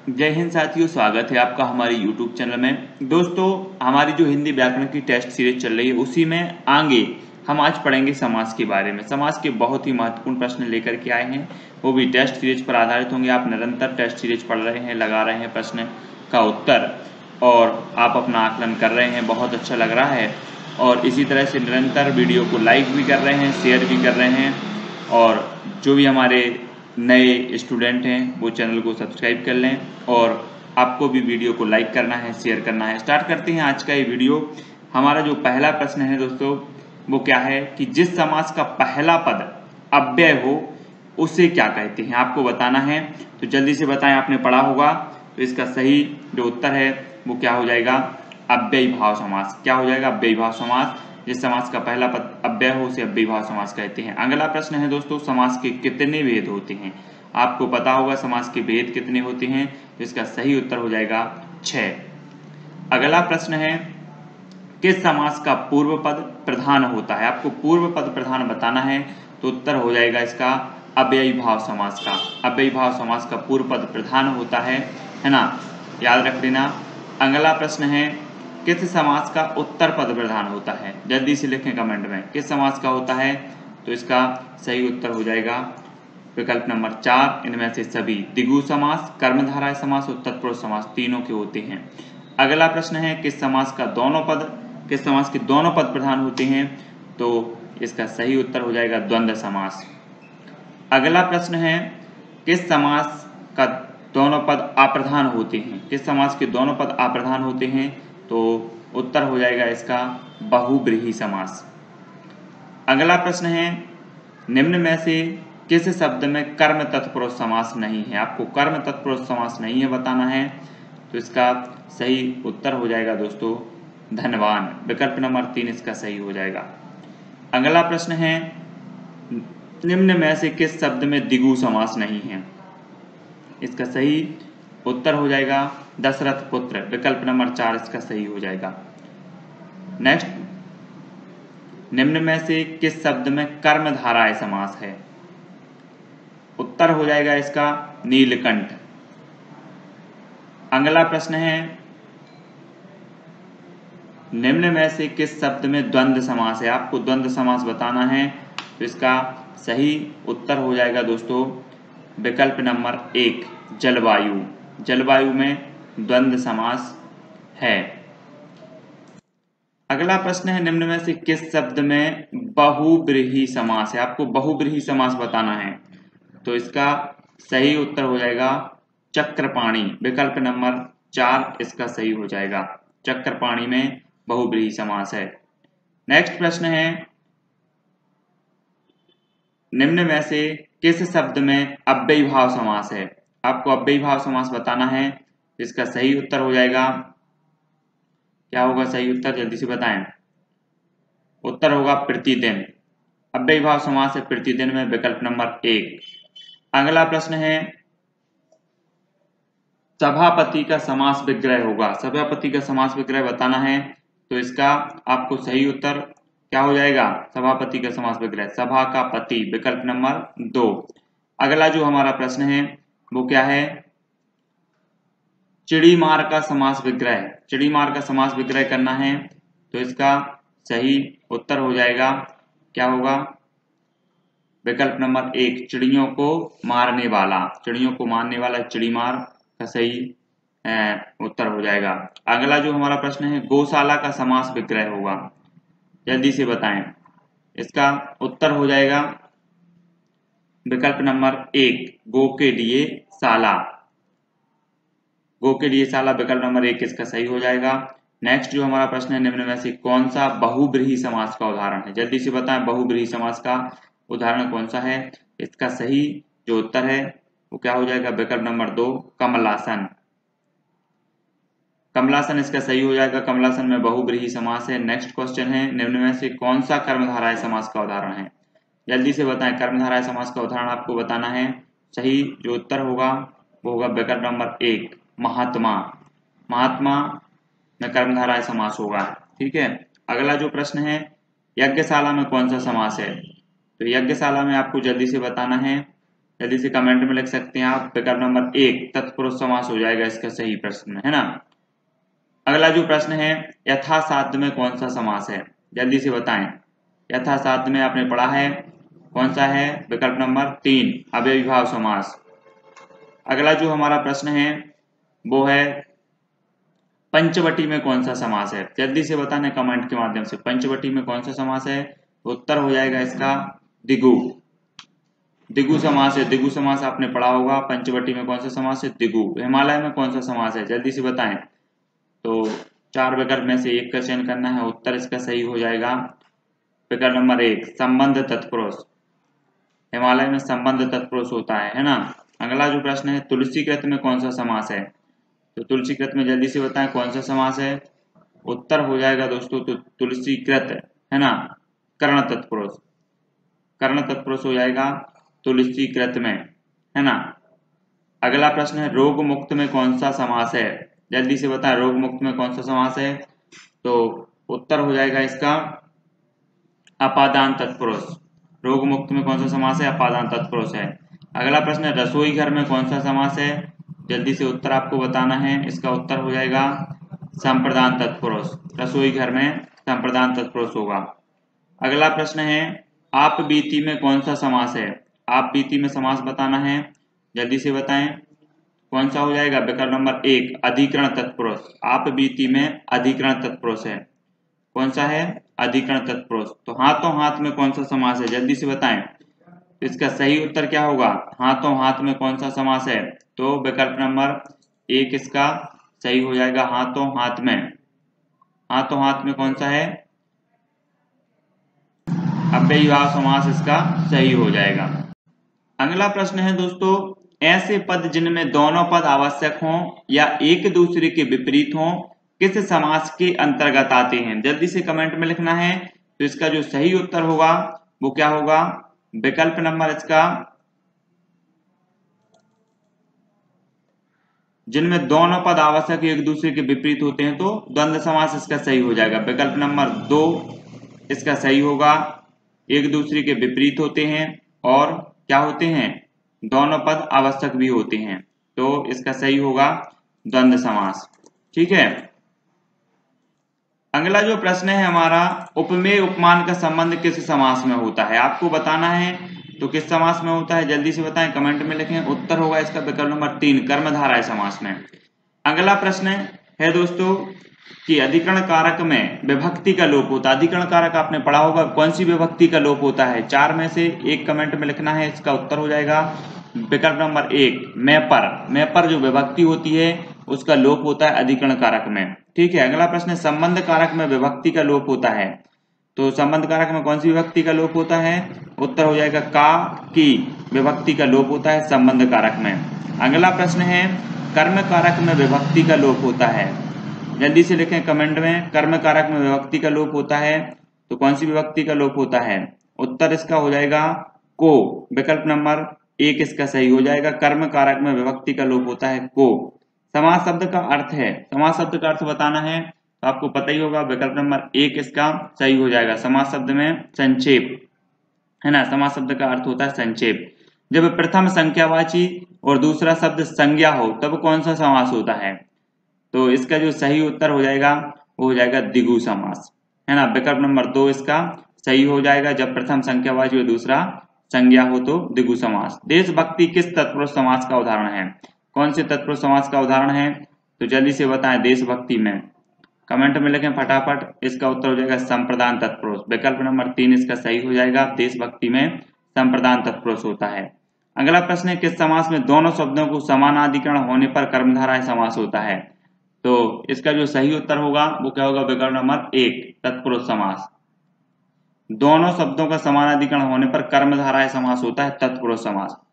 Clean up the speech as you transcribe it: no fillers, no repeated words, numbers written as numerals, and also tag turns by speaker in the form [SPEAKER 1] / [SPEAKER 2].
[SPEAKER 1] जय हिंद साथियों, स्वागत है आपका हमारे YouTube चैनल में। दोस्तों, हमारी जो हिंदी व्याकरण की टेस्ट सीरीज चल रही है उसी में आगे हम आज पढ़ेंगे समास के बारे में। समास के बहुत ही महत्वपूर्ण प्रश्न लेकर के आए हैं, वो भी टेस्ट सीरीज पर आधारित होंगे। आप निरंतर टेस्ट सीरीज पढ़ रहे हैं, लगा रहे हैं प्रश्न का उत्तर और आप अपना आकलन कर रहे हैं, बहुत अच्छा लग रहा है। और इसी तरह से निरंतर वीडियो को लाइक भी कर रहे हैं, शेयर भी कर रहे हैं। और जो भी हमारे नए स्टूडेंट हैं वो चैनल को सब्सक्राइब कर लें और आपको भी वीडियो को लाइक करना है, शेयर करना है। स्टार्ट करते हैं आज का ये वीडियो। हमारा जो पहला प्रश्न है दोस्तों, वो क्या है कि जिस समास का पहला पद अव्यय हो उसे क्या कहते हैं, आपको बताना है। तो जल्दी से बताएं, आपने पढ़ा होगा। तो इसका सही जो उत्तर है वो क्या हो जाएगा, अव्ययी भाव समास। क्या हो जाएगा, अव्ययी भाव समास। जिस समास का पहला पद अव्यय हो उसे अव्ययी भाव समास कहते हैं। अगला प्रश्न है दोस्तों, समास के कितने भेद होते हैं। आपको पता होगा समास के भेद कितने होते हैं। तो इसका सही उत्तर हो जाएगा 6। अगला प्रश्न है, किस समास का पूर्व पद प्रधान होता है। आपको पूर्व पद प्रधान बताना है। तो उत्तर हो जाएगा इसका अव्ययी भाव समास का। अव्ययी भाव समास का पूर्व पद प्रधान होता है ना, याद रख लेना। अगला प्रश्न है, किस समास का उत्तर पद प्रधान होता है। जल्दी से लिखें कमेंट में, किस समास का होता है। तो इसका सही उत्तर हो जाएगा विकल्प नंबर 4, इनमें से सभी। द्विगु समास, कर्मधारय समास और तत्पुरुष समास तीनों के होते हैं। अगला प्रश्न है, किस समास के दोनों पद प्रधान होते हैं। तो इसका सही उत्तर हो जाएगा द्वंद्व समास। अगला प्रश्न है, किस समास का दोनों पद अप्रधान होते हैं। किस समास के दोनों पद अप्रधान होते हैं। तो उत्तर हो जाएगा इसका बहुब्रीहि समास। अगला प्रश्न है, निम्न में से किस शब्द में कर्म तत्पुरुष समास नहीं है। आपको कर्म तत्पुरुष समास नहीं है बताना है। तो इसका सही उत्तर हो जाएगा दोस्तों धनवान। विकल्प नंबर 3 इसका सही हो जाएगा। अगला प्रश्न है, निम्न में से किस शब्द में द्विगु समास नहीं है। इसका सही उत्तर हो जाएगा दशरथ पुत्र। विकल्प नंबर 4 इसका सही हो जाएगा। नेक्स्ट, निम्न में से किस शब्द में कर्मधारय समास है। उत्तर हो जाएगा इसका नीलकंठ। अगला प्रश्न है, निम्न में से किस शब्द में द्वंद्व समास है। आपको द्वंद्व समास बताना है। तो इसका सही उत्तर हो जाएगा दोस्तों विकल्प नंबर 1, जलवायु। जलवायु में द्वंद्व समास है। अगला प्रश्न है, निम्न में से किस शब्द में बहुब्रीहि समास है। आपको बहुब्रीहि समास बताना है। तो इसका सही उत्तर हो जाएगा चक्रपाणी। विकल्प नंबर 4 इसका सही हो जाएगा। चक्रपाणी में बहुब्रीहि समास है। नेक्स्ट प्रश्न है, निम्न में से किस शब्द में अव्ययी भाव समास है। आपको अव्ययी भाव समास बताना है। इसका सही उत्तर हो जाएगा, क्या होगा सही उत्तर, जल्दी से बताएं। उत्तर होगा प्रतिदिन। अव्ययी भाव समास है प्रतिदिन में। विकल्प नंबर 1। अगला प्रश्न है, सभापति का समास विग्रह होगा। सभापति का समास विग्रह बताना है। तो इसका आपको सही उत्तर क्या हो जाएगा, सभापति का समास विग्रह सभा का पति। विकल्प नंबर 2। अगला जो हमारा प्रश्न है वो क्या है, चिड़ीमार का समास विग्रह। चिड़ीमार का समास विग्रह करना है। तो इसका सही उत्तर हो जाएगा, क्या होगा, विकल्प नंबर 1, चिड़ियों को मारने वाला। चिड़ियों को मारने वाला चिड़ीमार का सही उत्तर हो जाएगा। अगला जो हमारा प्रश्न है, गौशाला का समास विग्रह होगा। जल्दी से बताएं। इसका उत्तर हो जाएगा विकल्प नंबर 1, गो के लिए शाला। गो के लिए शाला, विकल्प नंबर 1 इसका सही हो जाएगा। नेक्स्ट जो हमारा प्रश्न है, निम्न में से कौन सा बहुब्रीहि समास का उदाहरण है। जल्दी से बताएं, बहुब्रीहि समास का उदाहरण कौन सा है। इसका सही जो उत्तर है वो क्या हो जाएगा, विकल्प नंबर 2, कमलासन। कमलासन इसका सही हो जाएगा। कमलासन में बहुब्रीहि समास है। नेक्स्ट क्वेश्चन है, निम्न में से कौन सा कर्मधारय समास का उदाहरण है। जल्दी से बताएं, कर्मधारय समास का उदाहरण आपको बताना है। सही जो उत्तर होगा वो होगा विकल्प नंबर 1, महात्मा। महात्मा में कर्मधारय समास होगा। ठीक है। अगला जो प्रश्न है, यज्ञशाला में कौन सा समास है। तो यज्ञशाला में आपको जल्दी से बताना है। जल्दी से कमेंट में लिख सकते हैं आप। विकल्प नंबर 1 तत्पुरुष समास हो जाएगा इसका सही प्रश्न, है ना। अगला जो प्रश्न है, यथासाध्य में कौन सा समास है, जल्दी से बताएं। यथासाध्य में आपने पढ़ा है, कौन सा है, विकल्प नंबर 3 अव्ययीभाव समास। अगला जो हमारा प्रश्न है वो है पंचवटी में कौन सा समास है, जल्दी से बताना कमेंट के माध्यम से। पंचवटी में कौन सा समास है, उत्तर हो जाएगा इसका दिगु। दिगु समास है, दिगु समास आपने पढ़ा होगा। पंचवटी में कौन सा समास है, दिगु। हिमालय में कौन सा समास है, जल्दी से बताएं। तो 4 विकल्प में से एक का चयन करना है, उत्तर इसका सही हो जाएगा विकल्प नंबर 1 संबंध तत्पुरुष। हिमालय में संबंध तत्पुरुष होता है ना। अगला जो प्रश्न है, तुलसीकृत में कौन सा समास है, तो तुलसीकृत में जल्दी से बताएं कौन सा समास है। उत्तर हो जाएगा दोस्तों तो तुलसीकृत, है ना, कर्ण तत्पुरुष। कर्ण तत्पुरुष हो जाएगा तुलसीकृत में, है ना। अगला प्रश्न है, रोग मुक्त में कौन सा समास है, जल्दी से बताएं रोग मुक्त में कौन सा समास है। तो उत्तर हो जाएगा इसका अपादान तत्पुरुष। रोग मुक्त में कौन सा समास है, अपादान तत्पुरुष है। अगला प्रश्न है, रसोई घर में कौन सा समास है, जल्दी से उत्तर आपको बताना है। इसका उत्तर हो जाएगा संप्रदान तत्पुरुष। रसोई घर में संप्रदान तत्पुरुष होगा। अगला प्रश्न है, आप बीती में कौन सा समास है, आप बीती में समास बताना है, जल्दी से बताएं कौन सा हो जाएगा। विकल्प नंबर 1 अधिकरण तत्पुरुष। आप बीती में अधिकरण तत्पुरुष है, कौन सा है, अधिकरण तत्पुरुष। तो हाथों हाथ में कौन सा समास है, जल्दी से बताएं। तो इसका सही उत्तर क्या होगा, हाथों हाथ में कौन सा समास है। तो विकल्प नंबर 1 इसका सही हो जाएगा, हाथों हाथ में। हाथों हाथ में कौन सा है, अव्ययीभाव समास इसका सही हो जाएगा। अगला प्रश्न है दोस्तों, ऐसे पद जिनमें दोनों पद आवश्यक हों या एक दूसरे के विपरीत हों किस समास के अंतर्गत आते हैं, जल्दी से कमेंट में लिखना है। तो इसका जो सही उत्तर होगा वो क्या होगा, विकल्प नंबर इसका जिनमें दोनों पद आवश्यक एक दूसरे के विपरीत होते हैं तो द्वंद्व समास इसका सही हो जाएगा। विकल्प नंबर 2 इसका सही होगा, एक दूसरे के विपरीत होते हैं और क्या होते हैं, दोनों पद आवश्यक भी होते हैं, तो इसका सही होगा द्वंद्व समास। ठीक है। अगला जो प्रश्न है हमारा, उपमेय उपमान का संबंध किस समास में होता है, आपको बताना है। तो किस समास में होता है, जल्दी से बताएं, कमेंट में लिखें। उत्तर होगा इसका विकल्प नंबर 3 कर्मधारय समास में। अगला प्रश्न है दोस्तों कि अधिकरण कारक में विभक्ति का लोप होता है। अधिकरण कारक आपने पढ़ा होगा, कौन सी विभक्ति का लोप होता है, 4 में से एक कमेंट में लिखना है। इसका उत्तर हो जाएगा विकल्प नंबर 1 मैं पर जो विभक्ति होती है उसका लोप होता है अधिकरण कारक में। ठीक है। अगला प्रश्न है, संबंध कारक में विभक्ति का लोप होता है। तो संबंध कारक में कौन सी विभक्ति का लोप होता है, उत्तर हो जाएगा का की विभक्ति का लोप होता है संबंध कारक में। अगला प्रश्न है, कर्म कारक में विभक्ति का लोप होता है, जल्दी से लिखें कमेंट में। कर्म कारक में विभक्ति का लोप होता है तो कौन सी विभक्ति का लोप होता है, उत्तर इसका हो जाएगा को। विकल्प नंबर 1 इसका सही हो जाएगा, कर्म कारक में विभक्ति का लोप होता है को। समास शब्द का अर्थ है, समास शब्द का अर्थ बताना है तो आपको पता ही होगा, विकल्प नंबर 1 इसका सही हो जाएगा। समास शब्द में संक्षेप, है ना, समास शब्द का अर्थ होता है संक्षेप। जब प्रथम संख्यावाची और दूसरा शब्द संज्ञा हो तब कौन सा समास होता है, तो इसका जो सही उत्तर हो जाएगा वो हो जाएगा द्विगु समास, है ना। विकल्प नंबर 2 इसका सही हो जाएगा, जब प्रथम संख्यावाची और दूसरा संज्ञा हो तो द्विगु समास। देशभक्ति किस तत्पुरुष समास का उदाहरण है, कौन से तत्पुरुष समास का उदाहरण है, तो जल्दी से बताएं। देशभक्ति में कमेंट में लिखें फटाफट। इसका उत्तर हो जाएगा संप्रदान तत्पुरुष। विकल्प नंबर 3 इसका सही हो जाएगा, देशभक्ति में संप्रदान तत्पुरुष होता है। अगला प्रश्न है, किस समास में दोनों शब्दों को समानाधिकरण होने पर कर्मधारय समास होता है, तो इसका जो सही उत्तर होगा वो क्या होगा, विकल्प नंबर 1 तत्पुरुष समास। दोनों शब्दों का समानाधिकरण होने पर कर्मधारय समास होता है तत्पुरुष समास।